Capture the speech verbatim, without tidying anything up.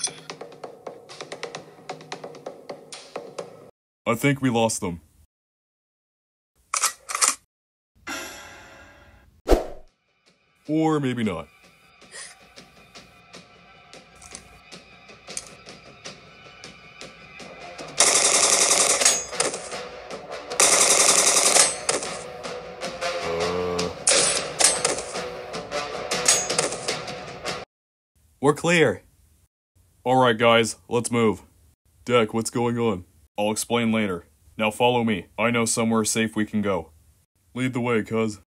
I think we lost them. Or maybe not. Uh... We're clear. Alright guys, let's move. Deck, what's going on? I'll explain later. Now follow me. I know somewhere safe we can go. Lead the way, cuz.